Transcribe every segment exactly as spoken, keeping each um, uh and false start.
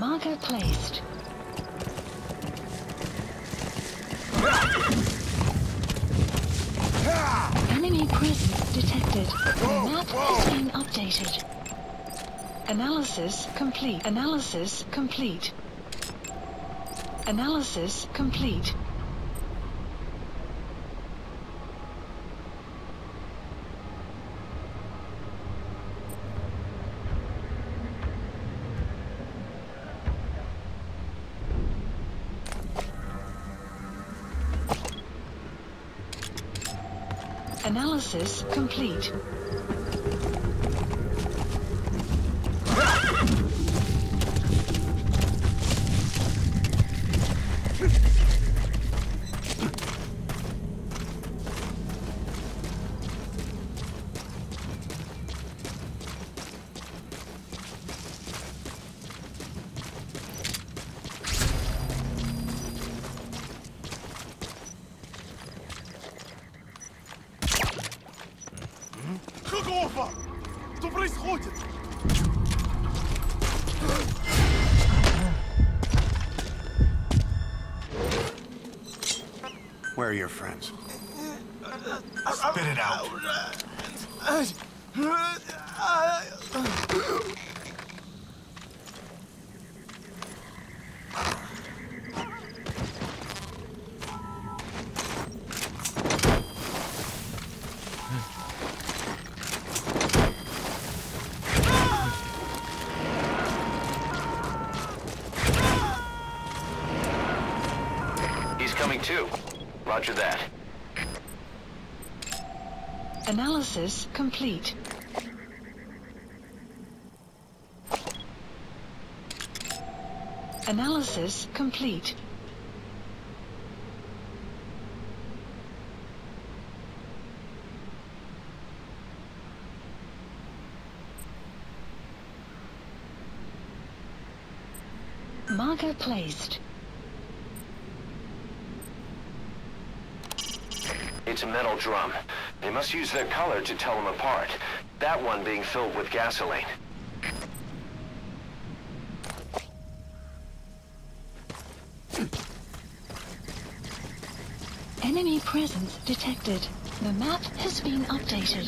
Marker placed. Enemy presence detected. The map has been updated. Analysis complete. Analysis complete. Analysis complete. Analysis complete. Какого? Что происходит? Where are your friends? Spit it out. He's coming too. Roger that. Analysis complete. Analysis complete. Marker placed. It's a metal drum. They must use their color to tell them apart. That one being filled with gasoline. Enemy presence detected. The map has been updated.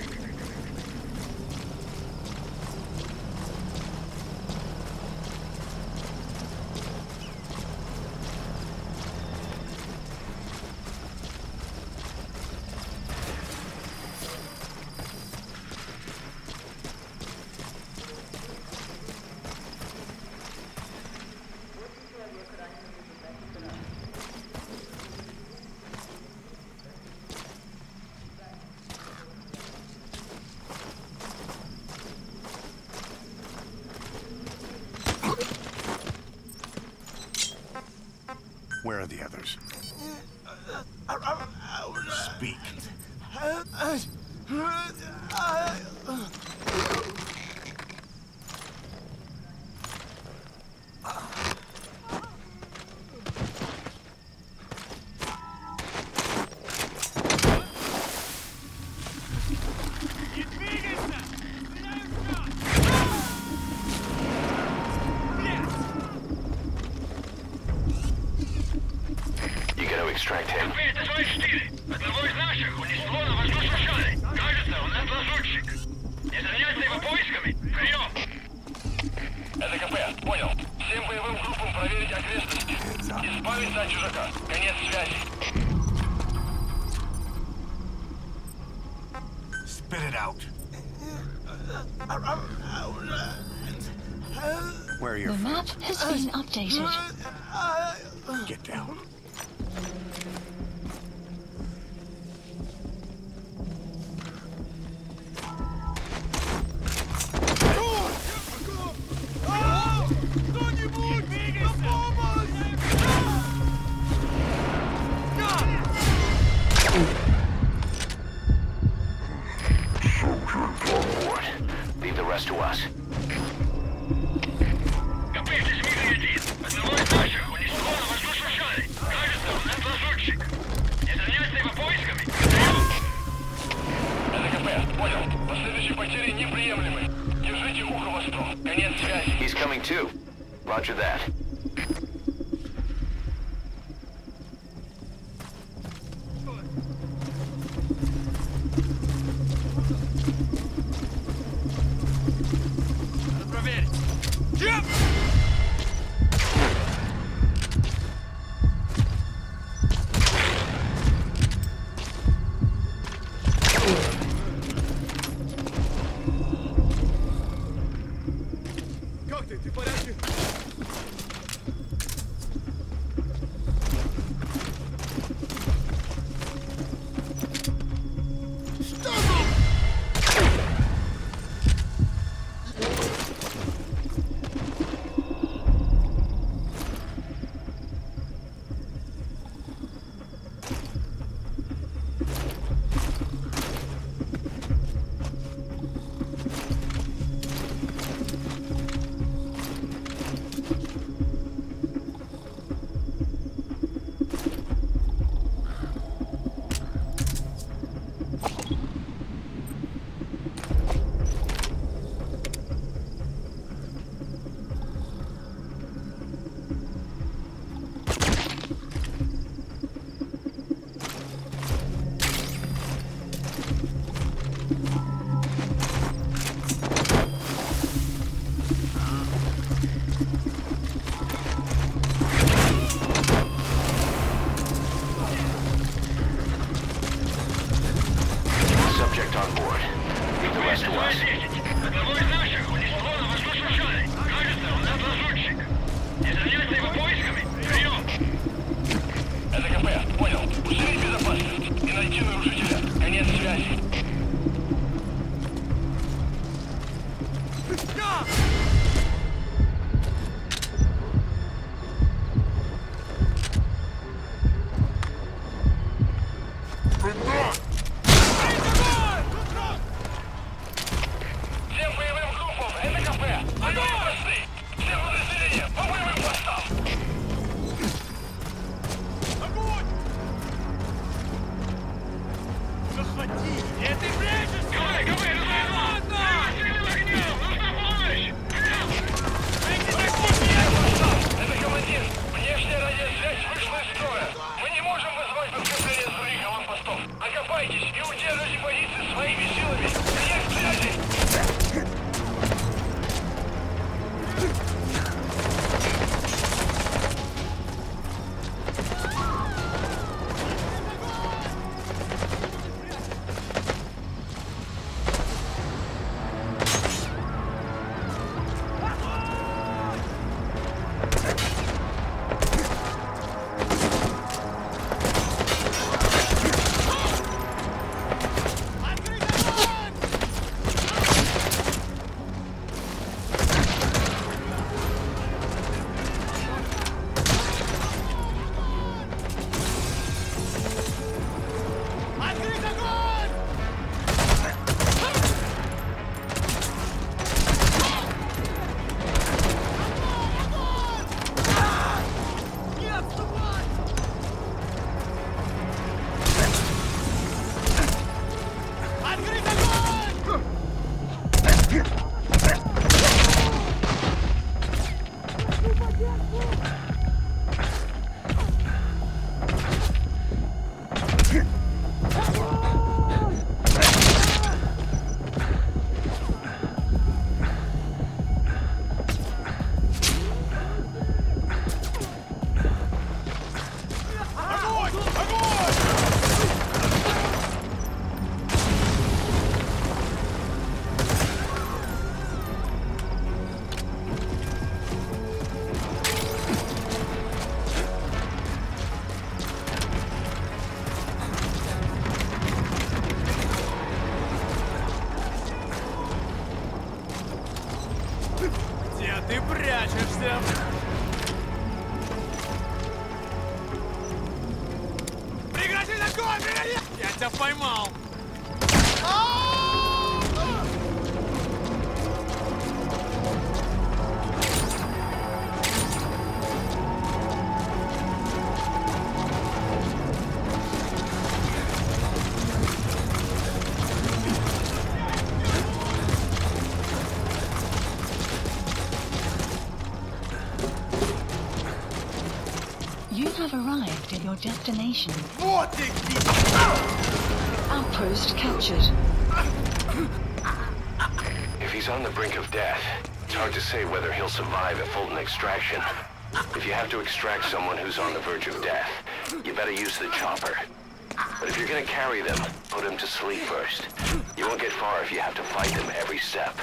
Where are the others? Speak. Extract him. Одного из наших унесло на воздушном шаре. Кажется, у нас лазутчик. Не заняться его поисками. Прием! Это КП, понял. Всем боевым группам проверить окрестности. Избавиться от чужака. Конец связи. Spit it out. Where are your The map friends? has been updated. Get down. Leave the rest to us. He's coming too. Roger that. Надо проверить. Чем? Как ты? Ты в порядке? Что тут? Subject on board. Leave the rest to us. Одного из наших унесло на воздушном шаре. Кажется, он наш лазутчик. Не заняться его поисками. Прием! Это КП. Понял. Усилить безопасность и найти нарушителя. Конец связи. Всем боевым группам, это КП! Огонь! Посты! Все подразделения, по боевым постам! Огонь! Заходи! Где ты прячешься? КП, КП, разорвал! Расстрелил огнем! Нужна помощь! Это командир! Внешняя радиосвязь вышла из строя! Мы не можем вызвать подкрепление с других аванпостов! Окопайтесь и удерживайте позиции своими силами! Нет связи! Где ты прячешься? Прекрати такое! Прекрати! Я тебя поймал! have arrived at your destination. Вот ты где! Outpost captured. If he's on the brink of death, it's hard to say whether he'll survive a Fulton extraction. If you have to extract someone who's on the verge of death, you better use the chopper. But if you're gonna carry them, put them to sleep first. You won't get far if you have to fight them every step.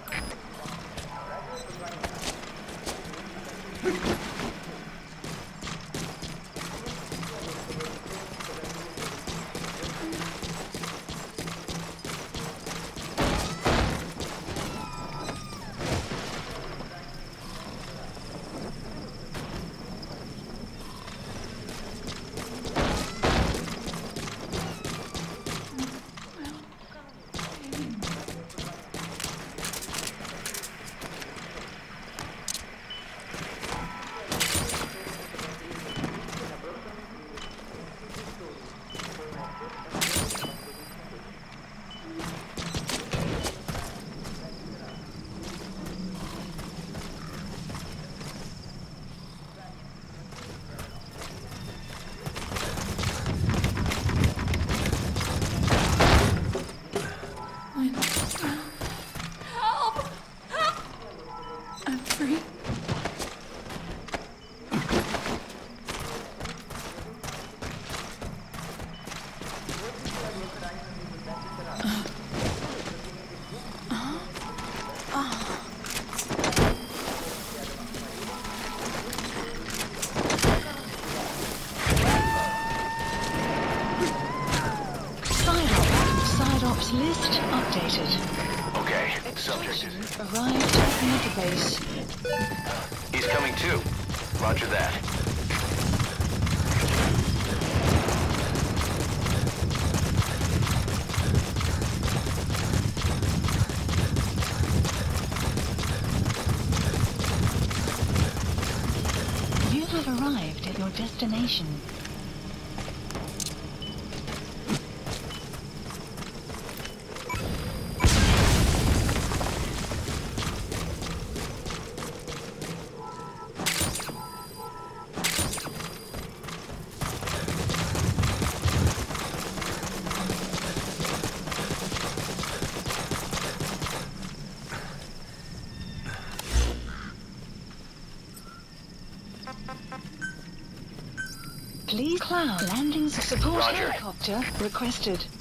List updated. Okay, subject is... Arrived at Metabase. He's coming too. Roger that. You have arrived at your destination. Please cloud landing support Roger. helicopter requested.